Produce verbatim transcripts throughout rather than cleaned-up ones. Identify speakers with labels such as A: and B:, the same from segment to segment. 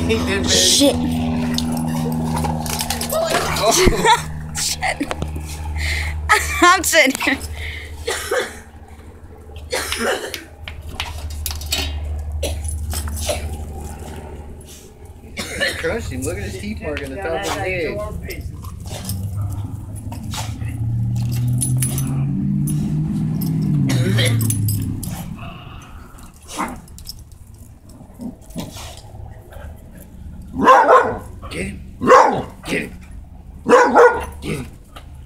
A: did
B: Shit.
A: Oh.
B: Shit. I'm sitting here.
A: Crushed him. Look at his teeth mark in the top of his head. Get him. Get him. Get him.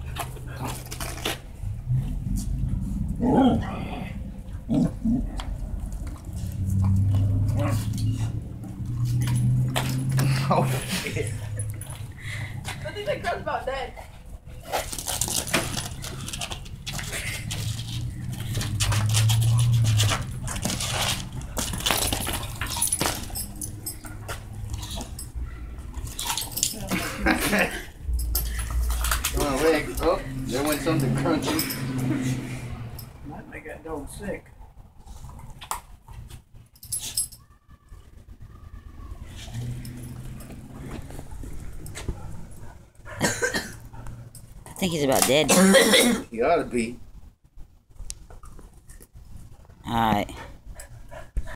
A: Oh, shit.
C: I think that girl's about dead.
A: Come on, leg. Oh, there went something crunchy.
D: Might make that dog sick.
B: I think he's about dead.
A: He ought to be.
B: Alright.